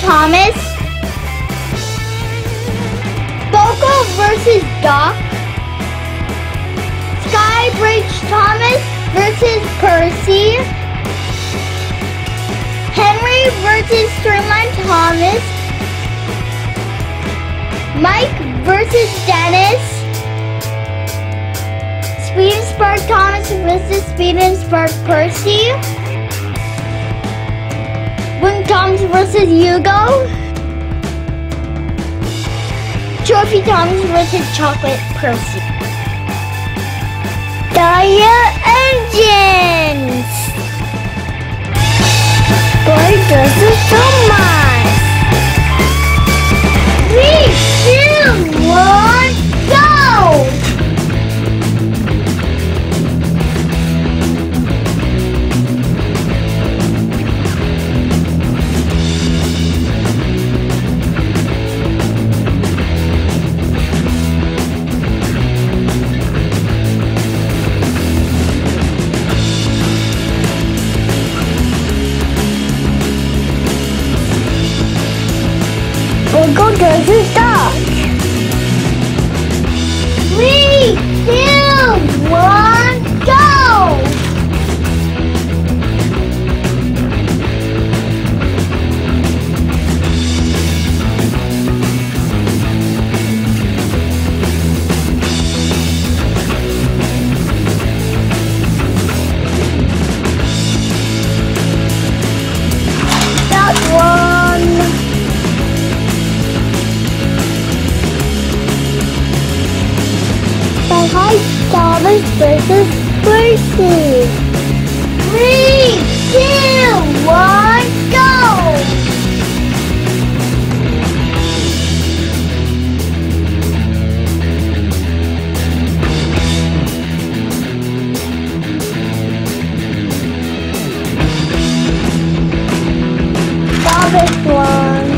Thomas. Boko versus Doc. Skybridge Thomas versus Percy. Henry versus Streamline Thomas. Mike versus Dennis. Speed and Spark Thomas versus Speed and Spark Percy. Wing Thomas versus Hugo. Trophy Thomas versus Chocolate Percy. Dire Engines! Boy, does it so much! 3, 2, 1, go! Go does it stop? 3, 2, 1, go! That one. Hi, Thomas versus Percy. 3, 2, 1, go! Thomas won.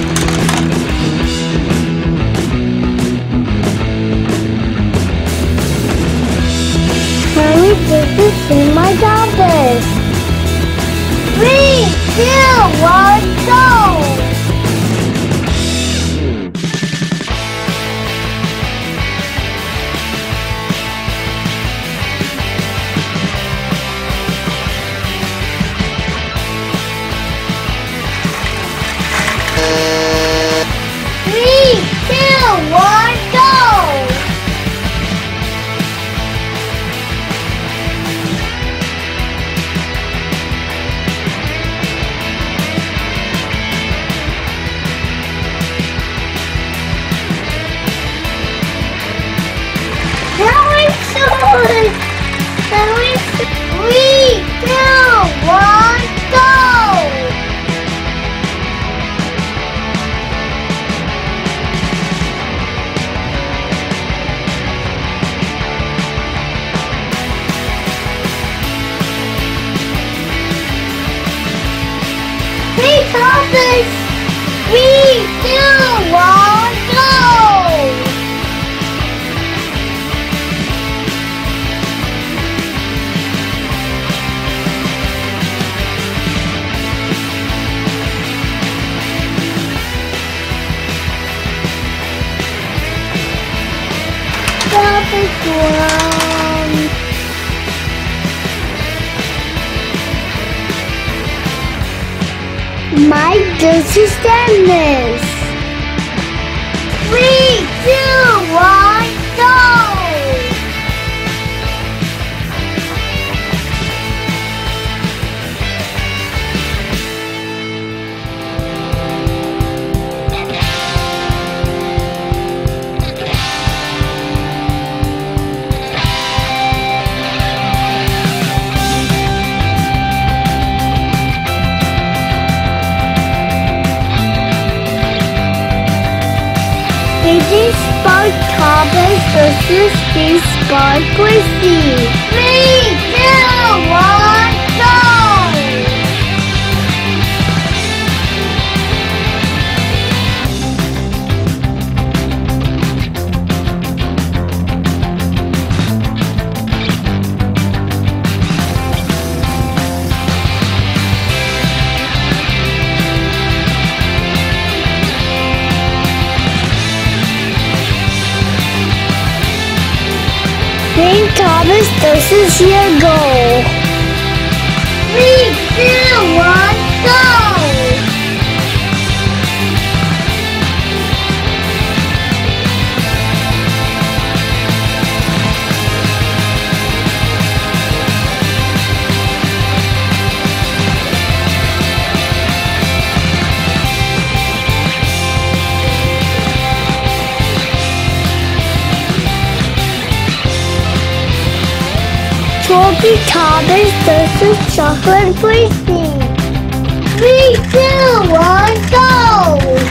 This is in my office. 3, 2, 1, go! Thomas! 3, 2, 1, go! Thomas won. Mike versus Dennis. 3, 2, 1, go! Speed Spark Thomas versus Speed Spark Percy. 3, 2, 1, go! King Thomas, this is your goal. 3, 2, 1, go! Trophy Thomas, this is chocolate racing. 3, 2, 1, go!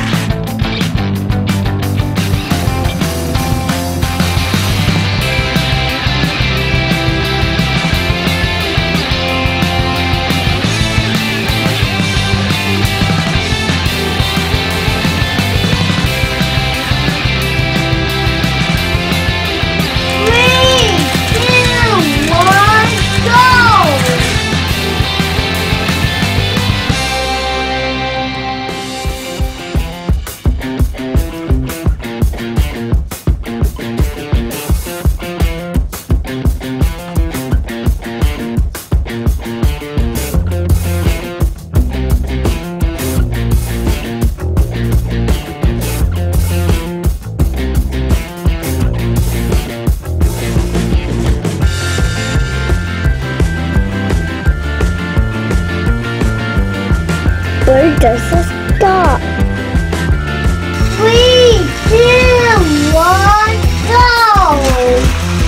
Where does it stop? 3, 2, 1, go!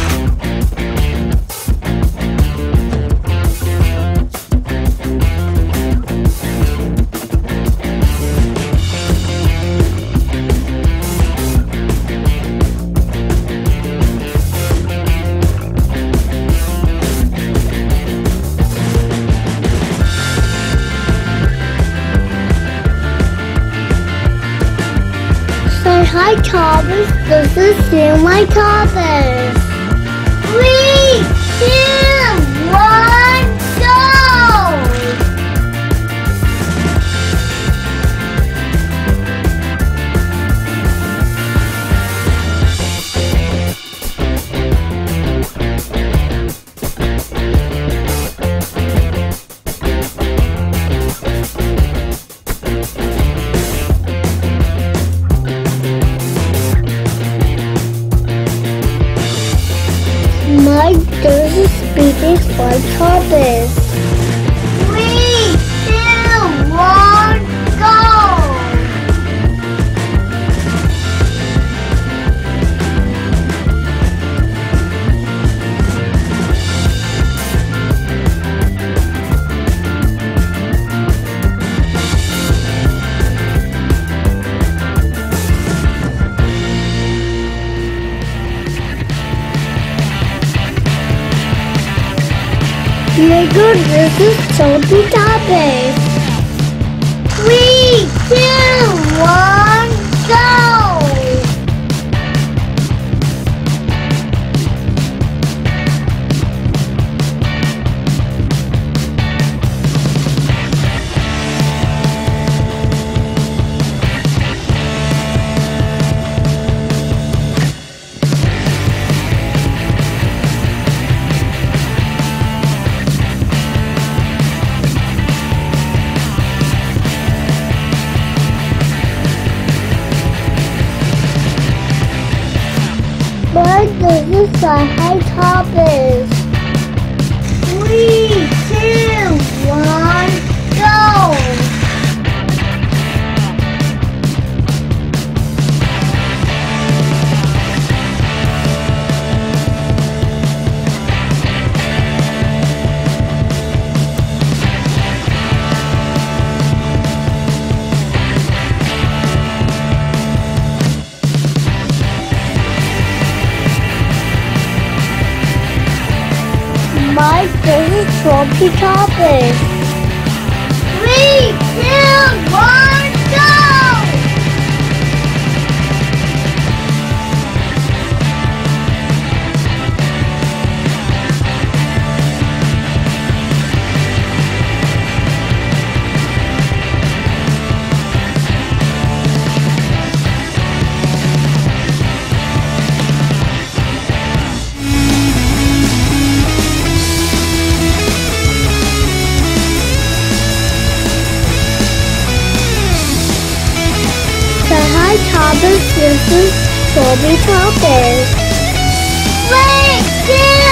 Hi Thomas, this is my Thomas. 3, 2, 1, go! Mike, there's a speeding for Thomas. 3, 2, 1, go! Lego, this is Trophy Thomas. 3, 2, 1, go! But this is a high Thomas. 3, 2, 1, go! Mike, this is Trophy Thomas. 3, 2, 1, go! My Thomas, this is Toby Poppins. Wait,